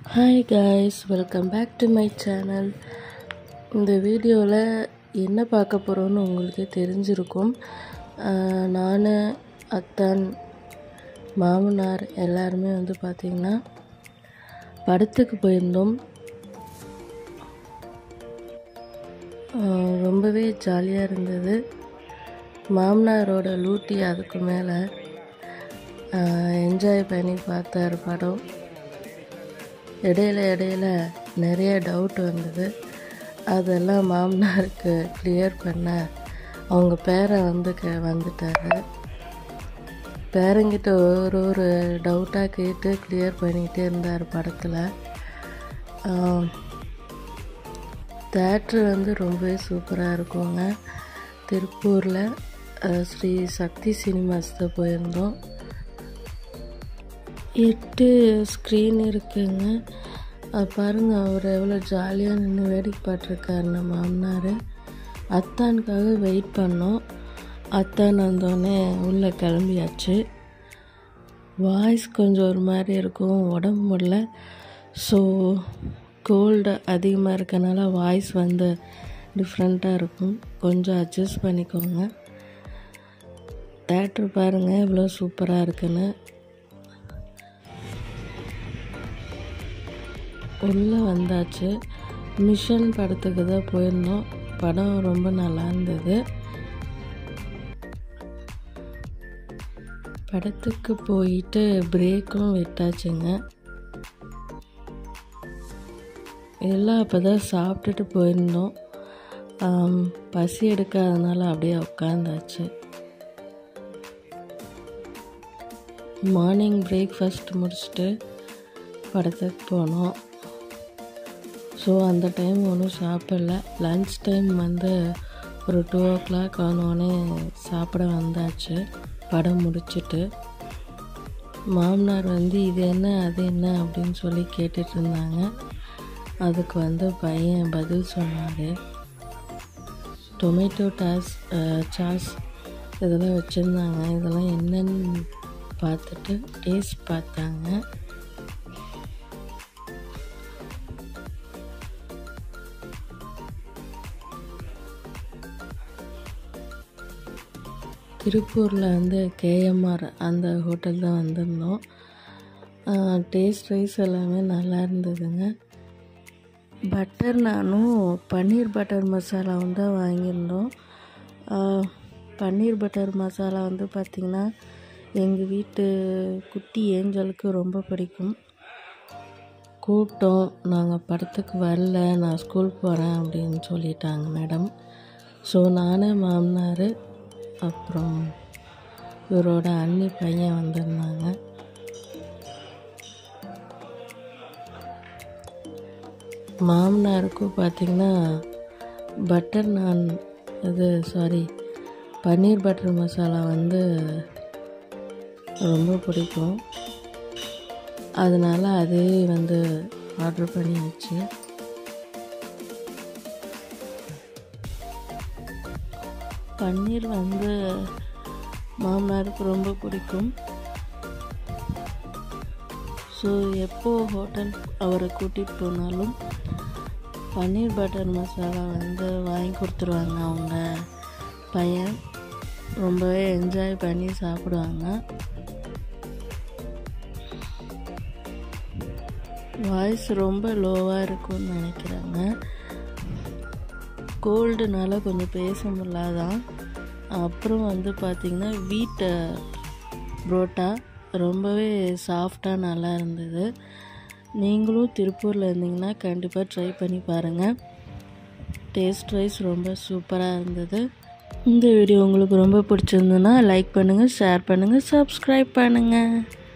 Hi guys, welcome back to my channel. இந்த வீடியோவில் என்ன பார்க்க போகிறோன்னு உங்களுக்கு தெரிஞ்சிருக்கும். நான், அத்தான், மாமனார் எல்லாருமே பார்த்திங்கன்னா படத்துக்கு போயிருந்தோம். ரொம்பவே ஜாலியாக இருந்தது. மாமனாரோட லூட்டி அதுக்கு மேலே என்ஜாய் பண்ணி பார்த்தார் படம். இடையில நிறைய டவுட் வந்தது. அதெல்லாம் மாமனாருக்கு கிளியர் பண்ண அவங்க பேரை வந்துட்டார். பேரங்கிட்ட ஒரு டவுட்டாக கேட்டு கிளியர் பண்ணிகிட்டே இருந்தார் படத்தில். தேட்ரு ரொம்பவே சூப்பராக இருக்குங்க. திருப்பூரில் ஸ்ரீ சக்தி சினிமாஸ் தான் போயிருந்தோம். 8 ஸ்க்ரீன் இருக்குங்க. அது பாருங்கள், அவர் எவ்வளோ ஜாலியாக நின்று வேடிக்கை பார்த்துருக்காருன்னு மாமனார். அத்தானுக்காக வெயிட் பண்ணோம். அத்தான் வந்தோடனே உள்ளே கிளம்பியாச்சு. வாய்ஸ் கொஞ்சம் ஒரு மாதிரி இருக்கும், உடம்பு முடியல. ஸோ கோல்டு அதிகமாக இருக்கனால வாய்ஸ் டிஃப்ரெண்ட்டாக இருக்கும். கொஞ்சம் அட்ஜஸ்ட் பண்ணிக்கோங்க. தேட்ரு பாருங்கள் எவ்வளோ சூப்பராக இருக்குன்னு. உள்ளே வந்தாச்சு. மிஷன் படத்துக்கு தான் போயிருந்தோம். படம் ரொம்ப நல்லா இருந்தது. படத்துக்கு போயிட்டு பிரேக்கும் விட்டாச்சுங்க. எல்லாம் அப்போ தான் சாப்பிட்டுட்டு போயிருந்தோம். பசி எடுக்காதனால அப்படியே உட்காந்தாச்சு. மார்னிங் பிரேக்ஃபாஸ்ட் முடிச்சுட்டு படத்துக்கு போனோம். ஸோ அந்த டைம் ஒன்றும் சாப்பிடல. லன்ச் டைம் ஒரு 2 o'clock ஆனோடனே சாப்பிட வந்தாச்சு. படம் முடிச்சுட்டு மாமனார் இது என்ன அது என்ன அப்படின்னு சொல்லி கேட்டுட்டு இருந்தாங்க. அதுக்கு பையன் பதில் சொன்னார். டொமேட்டோ சாஸ் இதெல்லாம் வச்சுருந்தாங்க. இதெல்லாம் என்னன்னு பார்த்துட்டு டேஸ்ட் பார்த்தாங்க. திருப்பூரில் KMR அந்த ஹோட்டல் தான் வந்திருந்தோம். டேஸ்ட் ரைஸ் எல்லாமே நல்லா இருந்ததுங்க. பட்டர் நானும் பன்னீர் பட்டர் மசாலாவும் தான் வாங்கியிருந்தோம். பன்னீர் பட்டர் மசாலா பார்த்திங்கன்னா எங்கள் வீட்டு குட்டி ஏஞ்சலுக்கு ரொம்ப பிடிக்கும். கூப்பிட்டோம், நாங்கள் படத்துக்கு வரல, நான் ஸ்கூல் போகிறேன் அப்படின்னு சொல்லிட்டாங்க மேடம். ஸோ நானே, மாமனார், அப்புறம் இவரோட அண்ணி பையன் வந்திருந்தாங்க. மாமனாருக்கும் பார்த்திங்கன்னா பட்டர் நான் பன்னீர் பட்டர் மசாலா ரொம்ப பிடிக்கும். அதனால் அதே ஆர்டர் பண்ணியாச்சு. பன்னீர் மாமனாருக்கு ரொம்ப பிடிக்கும். ஸோ எப்போ ஹோட்டல் அவரை கூட்டிகிட்டு போனாலும் பன்னீர் பட்டர் மசாலா வாங்கி கொடுத்துருவாங்க. அவங்க பையன் ரொம்பவே என்ஜாய் பண்ணி சாப்பிடுவாங்க. வாய்ஸ் ரொம்ப லோவாக இருக்கும்னு நினைக்கிறாங்க. கோல்டுனால கொஞ்சம் பேச முடியலதான். அப்புறம் பார்த்திங்கன்னா வீட் புரோட்டா ரொம்பவே சாஃப்டாக நல்லா இருந்தது. நீங்களும் திருப்பூரில் இருந்தீங்கன்னா கண்டிப்பாக ட்ரை பண்ணி பாருங்கள். டேஸ்ட் வைஸ் ரொம்ப சூப்பராக இருந்தது. இந்த வீடியோ உங்களுக்கு ரொம்ப பிடிச்சிருந்ததுன்னா லைக் பண்ணுங்கள், ஷேர் பண்ணுங்கள், சப்ஸ்கிரைப் பண்ணுங்கள்.